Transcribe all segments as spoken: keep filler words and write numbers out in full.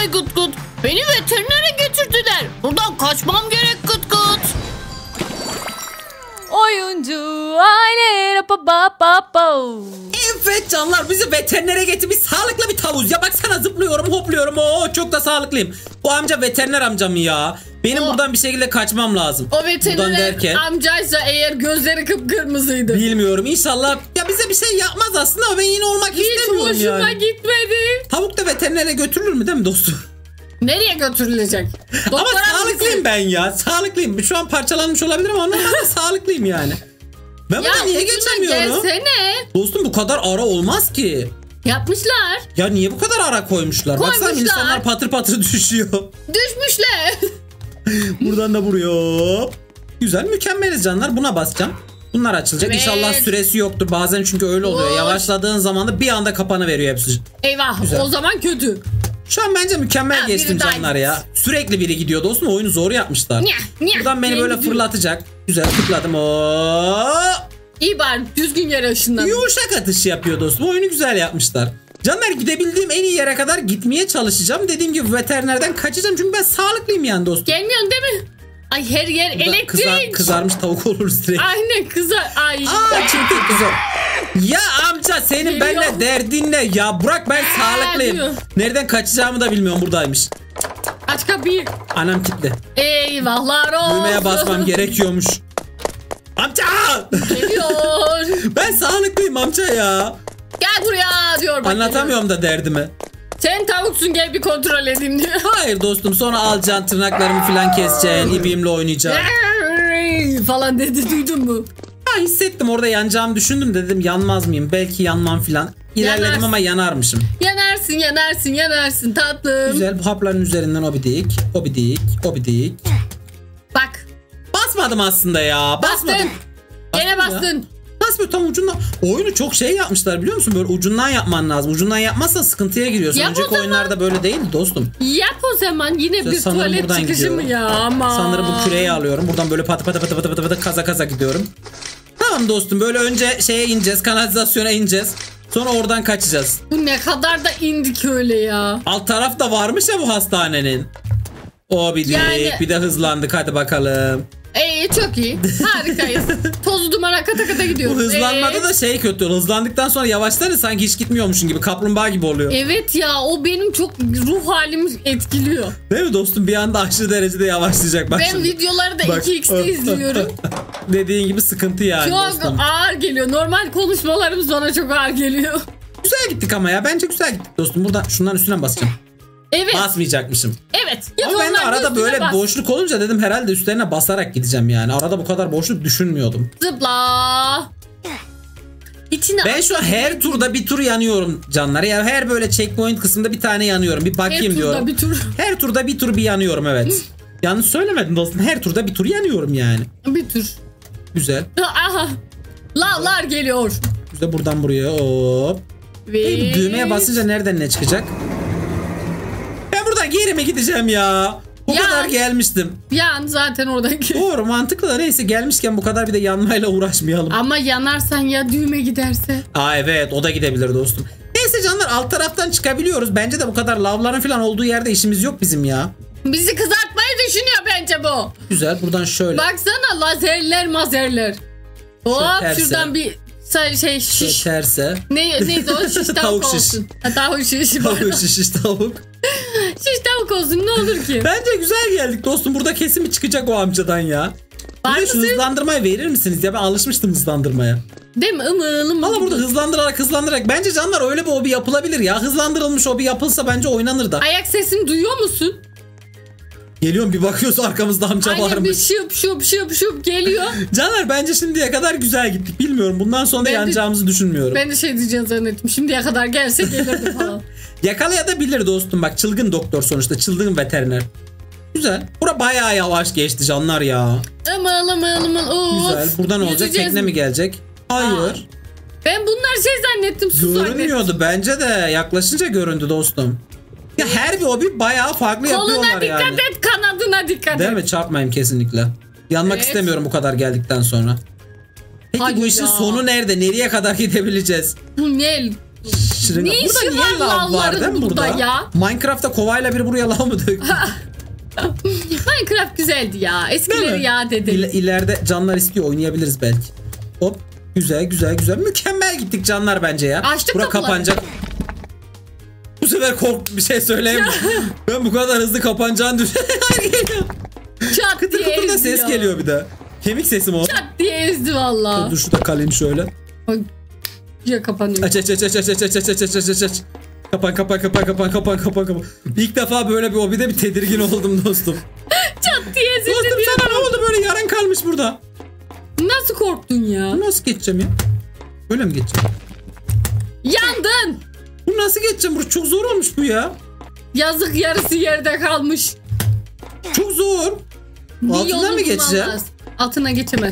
Ay Kıt Kıt. Beni veterinere götürdüler. Buradan kaçmam gerek Kıt Kıt. Oyuncu aile pa pa pa pa. Evet canlar, bizi veterinere getirmiş sağlıklı bir tavus. Ya baksana, zıplıyorum hopluyorum. Oo, çok da sağlıklıyım. Bu amca veteriner amcam ya. Benim O- buradan bir şekilde kaçmam lazım. O Buradan veteriner derken amcaysa eğer gözleri kıpkırmızıydı. bilmiyorum, inşallah ya bize bir şey yapmaz aslında ama ben yine olmak Hiç istemiyorum hoşuma yani. gitmedi. Tavuk da veterinere götürülür mü değil mi dostum? Nereye götürülecek? Ama Doktora mı sağlıklıyım gitsin? ben ya. Sağlıklıyım. Şu an parçalanmış olabilirim ama ondan da sağlıklıyım yani. Ben Ya burada niye ucuna geçemiyorum? gelsene. Dostum bu kadar ara olmaz ki. Yapmışlar. Ya niye bu kadar ara koymuşlar? Baksana Koymuşlar. insanlar patır patır düşüyor. Düşmüşler. Buradan da vuruyor. Güzel, mükemmeliz canlar. Buna basacağım. Bunlar açılacak. Evet. İnşallah süresi yoktur. Bazen çünkü öyle oluyor. Vur. Yavaşladığın zaman da bir anda kapanıveriyor hepsi. Eyvah, Güzel. o zaman kötü. Şu an bence mükemmel Ha, geçtim biri daha canlar gitti. ya. Sürekli biri gidiyor dostum. Oyunu zor yapmışlar. Nya, nya, Buradan beni ben böyle gidiyorum. fırlatacak. Güzel tıkladım. Oo! İyi bari düzgün yere ışınlan. Yumuşak atış yapıyor dostum. Oyunu güzel yapmışlar. Canlar, gidebildiğim en iyi yere kadar gitmeye çalışacağım. Dediğim gibi veterinerden kaçacağım. Çünkü ben sağlıklıyım yani dostum. Gelmiyorsun değil mi? Ay her yer Burada elektrik. kızar- kızarmış tavuk oluruz direkt. Aynen kızar. Ay. Aa, çıktı güzel. Ya amca, senin Geliyor. benimle derdin ne? Ya Burak, ben sağlıklıyım. diyor. Nereden kaçacağımı da bilmiyorum, buradaymış. Aç kapıyı. Anam kilitli. Eyvahlar olsun. Düğmeye basmam gerekiyormuş. Amca! Geliyor. Ben sağlıklıyım amca ya. Gel buraya diyor. Bak, Anlatamıyorum da derdimi. geliyor. Sen tavuksun, gel bir kontrol edeyim diyor. Hayır dostum, sonra alacaksın tırnaklarımı falan keseceksin. İbiğimle oynayacaksın. falan dedi, duydun mu? Ha, hissettim orada yanacağımı düşündüm, dedim yanmaz mıyım? Belki yanmam falan. İlerledim Yanarsın. ama yanarmışım. Yanarsın yanarsın yanarsın tatlım. Güzel, bu hapların üzerinden obidik, obidik, obidik. Bak. Basmadım aslında ya. Basmadım. Bastın. Gene Bastım ya. bastın. Nasıl böyle tam ucundan? Oyunu çok şey yapmışlar biliyor musun? Böyle ucundan yapman lazım. Ucundan yapmazsan sıkıntıya giriyorsun. Yap o Önceki zaman. oyunlarda böyle değildi dostum. Yap o zaman, yine İşte bir sanırım tuvalet buradan çıkışı gidiyorum. mı ya? Aman. Sanırım bu küreyi alıyorum. Buradan böyle patı patı patı patı patı patı kaza kaza gidiyorum. Tamam dostum, böyle önce şeye ineceğiz. Kanalizasyona ineceğiz. Sonra oradan kaçacağız. Bu ne kadar da indik öyle ya. Alt tarafta varmış ya bu hastanenin. O bir Yani- bir de hızlandık, hadi bakalım. Ee çok iyi. Harikayız. Tozu dumana kata kata gidiyoruz. Bu hızlanmada Ee? da şey kötü. Hızlandıktan sonra yavaşlar ya, sanki hiç gitmiyormuşsun gibi. Kaplumbağa gibi oluyor. Evet ya, o benim çok ruh halimi etkiliyor. Değil mi dostum? Bir anda aşırı derecede yavaşlayacak. Bak Ben şimdi. videoları da Bak. iki x'te izliyorum. Dediğin gibi sıkıntı yani Çok dostum. ağır geliyor. Normal konuşmalarımız bana çok ağır geliyor. Güzel gittik ama ya. Bence güzel gittik dostum. Buradan şundan üstüne basacağım. Evet. Basmayacakmışım. Evet. Git Ama ben de onların arada üstüne böyle bas. boşluk olunca dedim herhalde üstlerine basarak gideceğim yani. Arada bu kadar boşluk düşünmüyordum. Zıpla. İçine Ben şu an her turda bir tur yanıyorum canlar. Ya her böyle checkpoint kısmında bir tane yanıyorum. Bir bakayım her turda diyorum. bir tur. Her turda bir tur bir yanıyorum, evet. Yanlış söylemedim dostum. Her turda bir tur yanıyorum yani. Bir tur. Güzel. Aha. Lavlar geliyor. Güzel, buradan buraya hop. Ve... Hey, bu düğmeye basınca nereden ne çıkacak? Ben buradan geri mi gideceğim ya? O Ya. kadar gelmiştim. Yan zaten oradaki. Doğru, mantıklı da neyse, gelmişken bu kadar bir de yanmayla uğraşmayalım. Ama yanarsan ya düğme giderse. Aa evet, o da gidebilir dostum. Neyse canlar, alt taraftan çıkabiliyoruz. Bence de bu kadar lavların falan olduğu yerde işimiz yok bizim ya. Bizi kızartmayı düşünüyor bence bu. Güzel, buradan şöyle. Baksana, lazerler mazerler. Hop terse. şuradan bir say- şey şiş. Terse. Ne, neydi o? Şiş tavuk, Tavuk şiş. olsun. Ha, tavuk şiş. Tavuk şiş tavuk. Şiş tavuk olsun, ne olur ki. Bence güzel geldik dostum. Burada kesin bir çıkacak o amcadan ya. Bir Var de şu mısın? hızlandırmayı verir misiniz ya? Ben alışmıştım hızlandırmaya. Değil mi? Imıl Valla ımıl. burada hızlandırarak hızlandırarak. Bence canlar öyle bir hobi yapılabilir ya. Hızlandırılmış hobi yapılsa bence oynanır da. Ayak sesini duyuyor musun? Geliyorum, bir bakıyoruz arkamızda amca Aynen, bir varmış. şıp şıp şıp şıp geliyor. Canlar bence şimdiye kadar güzel gittik. Bilmiyorum, bundan sonra da Ben de- yanacağımızı düşünmüyorum. Ben de şey diyeceğim zannettim. Şimdiye kadar gelse gelirdi falan. Yakalayabilir dostum, bak çılgın doktor sonuçta, çılgın veteriner. Güzel. Bura bayağı yavaş geçti canlar ya. Imıl ımıl ımıl. Of. Güzel. Buradan olacak, Yüzeceğiz tekne mi gelecek? Hayır. Ben bunlar şey zannettim, su zannettim. Görünmüyordu bence de, yaklaşınca göründü dostum. Ya her bir hobi bayağı farklı Koluna yapıyorlar dikkat yani. et, kanadına dikkat Değil et. mi? Çarpmayayım kesinlikle. Yanmak Evet. istemiyorum bu kadar geldikten sonra. Peki Hayır bu işin ya. sonu nerede? Nereye kadar gidebileceğiz? Bu ne? Şırınga. Ne işi Burada niye var lav var lavların değil mi burada? burada ya? Minecraft'ta kovayla bir buraya lav mı döktü? Minecraft güzeldi ya. Değil Eskileri mi? yad edelim. İle- ileride canlar istiyor, oynayabiliriz belki. Hop. Güzel güzel güzel. Mükemmel gittik canlar bence ya. Açtık Bura kapıları. kapanacak. Bu sefer korktum, bir şey söyleyeyim. Ben bu kadar hızlı kapanacağını düşünüyorum. Çat Kıtır diye kıtır da ezdi ses ya. geliyor bir de. Kemik sesi mi o? Çat diye ezdi valla. Dur şurada kalayım şöyle. Ya kapanıyor. Aç aç aç aç aç aç aç aç aç aç aç aç. Kapan kapan kapan kapan kapan kapan kapan. İlk defa böyle bir hobide bir tedirgin oldum dostum. Çat diye ezildi Dostum diye. sana ne oldu, böyle yarın kalmış burada? Nasıl korktun ya? Nasıl geçeceğim ya? Böyle mi geçeceğim? Yandın. Bu nasıl geçeceğim? Burası çok zor olmuş bu ya. Yazık, yarısı yerde kalmış. Çok zor. Bir Altından yolunu mı geçeceğim? bulmaz. Altına geçemez.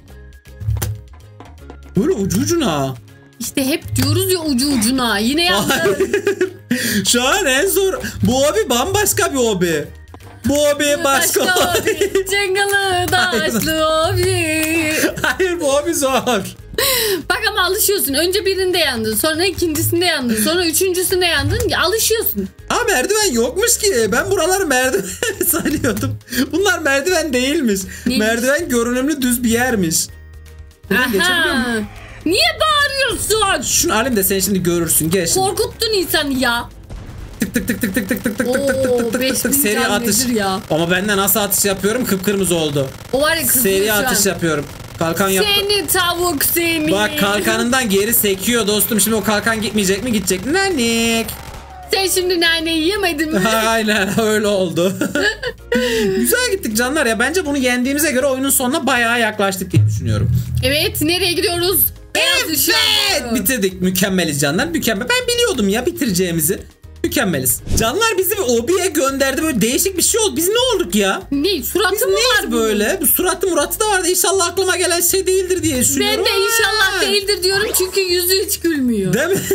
Böyle ucu ucuna. İşte hep diyoruz ya ucu ucuna. Yine yandın. Şu an en zor. Bu hobi bambaşka bir hobi. Bu hobi başka, hobi. Cengalı daşlı hobi. Hayır, bu hobi zor. Bak ama alışıyorsun. Önce birinde yandın. Sonra ikincisinde yandın. Sonra üçüncüsünde yandın. Alışıyorsun. Aa, merdiven yokmuş ki. Ben buraları merdiven sanıyordum. Bunlar merdiven değilmiş. Neymiş? Merdiven görünümlü düz bir yermiş. Buradan geçebiliyor muyum? Aha. Niye bağırıyorsun? Şunu alayım da sen şimdi görürsün. Gel şimdi. Korkuttun insanı ya. Tık tık tık tık tık tık tık tık tık Oo, tık tık tık tık beş tık bin seri can atış. nedir ya? Ama ben de nasıl atış yapıyorum? Kıpkırmızı oldu. O var ya kızıyor Seri şu atış an. yapıyorum. Kalkan yap. Seni tavuk seni. Bak, kalkanından geri sekiyor dostum. Şimdi o kalkan gitmeyecek mi? Gidecek. Nanik. Sen şimdi naneyi yemedin mi? Aynen öyle oldu. Güzel gittik canlar ya. Bence bunu yendiğimize göre oyunun sonuna bayağı yaklaştık diye düşünüyorum. Evet, nereye gidiyoruz? Beyaz ışığa Evet, doğru. bitirdik. Mükemmeliz canlar. Mükemmel. Ben biliyordum ya bitireceğimizi. Mükemmeliz. Canlar bizi bir obiye gönderdi. Böyle değişik bir şey oldu. Biz ne olduk ya? Ne? Suratı Biz mı var neyiz böyle? Bu suratlı muratı da vardı. İnşallah aklıma gelen şey değildir diye düşünüyorum. Ben de inşallah Ha. değildir diyorum çünkü yüzü hiç gülmüyor. Değil mi?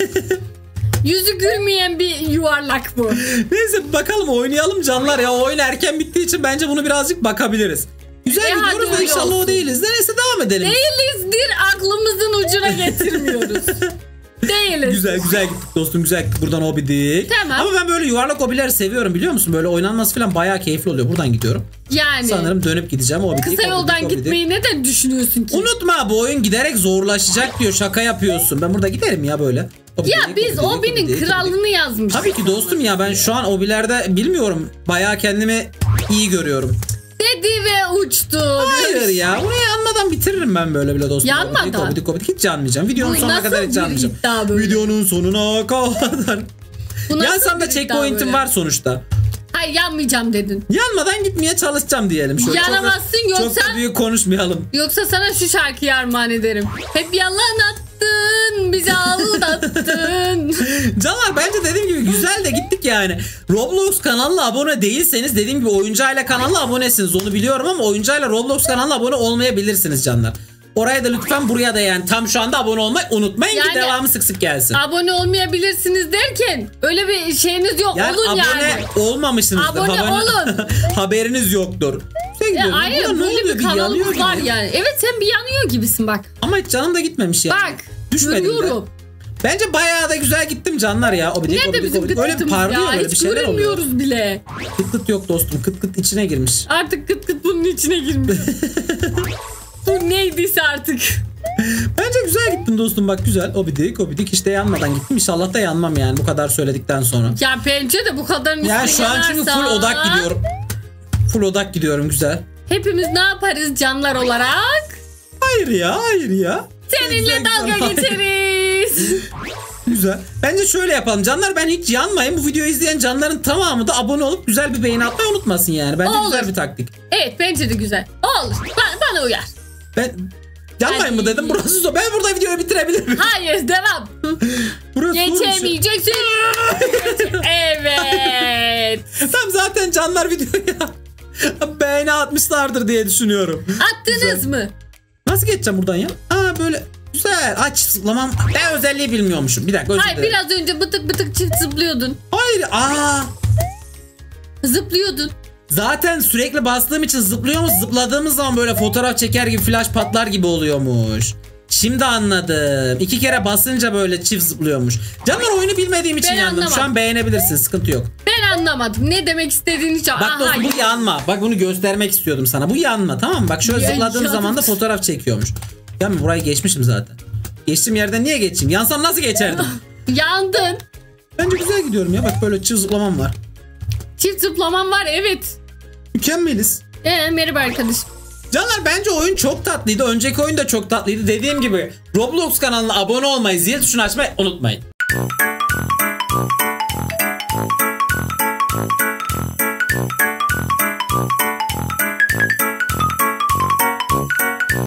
Yüzü gülmeyen bir yuvarlak bu. Neyse bakalım, oynayalım canlar ya. O oyun erken bittiği için bence bunu birazcık bakabiliriz. Güzel E, hadi gidiyoruz da öyle inşallah olsun. o değiliz. Neyse devam edelim. Değilizdir, aklımızın ucuna getirmiyoruz. Değiliz. Güzel güzel gittik dostum, güzel gittik. Buradan hobidik. Tamam. Ama ben böyle yuvarlak hobileri seviyorum, biliyor musun? Böyle oynanması falan bayağı keyifli oluyor. Buradan gidiyorum. Yani. Sanırım dönüp gideceğim. Hobidik, Kısa hobidik, yoldan hobidik. gitmeyi neden düşünüyorsun ki? Unutma, bu oyun giderek zorlaşacak diyor. Şaka yapıyorsun. Ben burada giderim ya böyle. Hobidik, Ya biz hobidik, Obi'nin hobidik, krallığını hobidik. yazmışız. Tabii ki dostum ya, ben şu an hobilerde bilmiyorum. Bayağı kendimi iyi görüyorum. Dedi ve uçtu. Hayır ya, burayı yanmadan bitiririm ben böyle bile dostum. Yanmadan? Hobidik, hobidik, hobidik. Hiç yanmayacağım. Videonun Bu sonuna nasıl kadar hiç bir yanmayacağım. iddia böyle? Videonun sonuna kadar. Bu nasıl Yansam da bir checkpoint'im iddia böyle? var sonuçta. Hayır, yanmayacağım dedin. Yanmadan gitmeye çalışacağım diyelim. Şöyle Yanamazsın, çok da, yoksa- Çok da büyük konuşmayalım. Yoksa sana şu şarkıyı armağan ederim. Hep yalan attın, bizi aldattın. Canlar bence dediğim gibi güzel de gittik yani. Roblox kanalına abone değilseniz, dediğim gibi Oyuncu Aile kanalına abonesiniz, onu biliyorum, ama Oyuncu Aile Roblox kanalına abone olmayabilirsiniz canlar. Oraya da lütfen, buraya da yani tam şu anda abone olmayı unutmayın Yani- ki devamı sık sık gelsin. Abone olmayabilirsiniz derken öyle bir şeyiniz yok. Yani Olun abone yani. olmamışsınızdır. Abone olun. Haberiniz yoktur. Şey Ya, gidiyorum, hayır, burada ne böyle oluyor? bir Bir yanıyor kanalımız var gibi. yani. Evet, sen bir yanıyor gibisin bak. Ama hiç canım da gitmemiş yani. Bak, Düşmedim de. görüyorum. Bence bayağı da güzel gittim canlar ya. Obidik, Nerede obidik, bizim obidik. gıt Öyle gıtımız parlıyor, ya? böyle bir Hiç şeyler oluyor. görünmüyoruz bile. Kıt kıt yok dostum. Kıt kıt içine girmiş. Artık gıt gıt bunun içine girmiş. Bu neydiyse artık. Bence güzel gittin dostum, bak güzel. Obidik obidik işte, yanmadan gittim. İnşallah da yanmam yani bu kadar söyledikten sonra. Ya bence de bu kadarın üstüne Yani şu an çünkü yanarsa- full odak gidiyorum. Full odak gidiyorum, güzel. Hepimiz ne yaparız canlar olarak? Hayır ya, hayır ya. Seninle Güzel, dalga güzel. geçeriz. Güzel. Bence şöyle yapalım canlar, ben hiç yanmayayım. Bu videoyu izleyen canların tamamı da abone olup güzel bir beğeni atmayı unutmasın yani. Bence Olur. güzel bir taktik. Evet, bence de güzel. Olur. Ba- bana uyar. Ben yanmayın mı Hadi. dedim, burası zor. Ben burada videoyu bitirebilir miyim? Hayır, devam. Burası zormuş. Geçemeyeceksin. Evet. Tam zaten canlar videoya beğeni atmışlardır diye düşünüyorum. Attınız mı? Nasıl geçeceğim buradan ya? Aa böyle güzel. Aç zıplamam. Ben özelliği bilmiyormuşum. Bir dakika, özür Hayır, dilerim. biraz önce bıtık bıtık çift zıplıyordun. Hayır. Aa. Zıplıyordun. Zaten sürekli bastığım için zıplıyormuş. Zıpladığımız zaman böyle fotoğraf çeker gibi, flash patlar gibi oluyormuş. Şimdi anladım. İki kere basınca böyle çift zıplıyormuş. Canlar oyunu bilmediğim için Ben yandım. Şu anlamadım. an beğenebilirsin. Sıkıntı yok. Ben anlamadım. Ne demek istediğini hiç. Bak Aha, dostum bu yanma. Bak bunu göstermek istiyordum sana. Bu yanma, tamam mı? Bak şöyle Ya, zıpladığım ya. zaman da fotoğraf çekiyormuş. Ya ben burayı geçmişim zaten. Geçtiğim yerden niye geçeyim? Yansam nasıl geçerdim? Yandın. Bence güzel gidiyorum ya. Bak böyle çift zıplamam var. Çift zıplaman var, evet. Mükemmeliz. Ee, merhaba arkadaşım. Canlar bence oyun çok tatlıydı. Önceki oyun da çok tatlıydı. Dediğim gibi Roblox kanalına abone olmayı, zil tuşunu açmayı unutmayın.